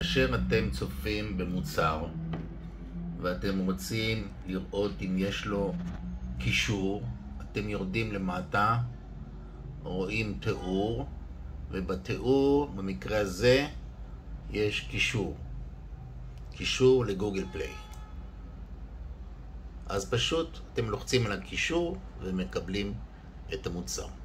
כאשר אתם צופים במוצר ואתם רוצים לראות אם יש לו קישור, אתם יורדים למטה, רואים תיאור, ובתיאור במקרה הזה יש קישור לגוגל פליי. אז פשוט אתם לוחצים על הקישור ומקבלים את המוצר.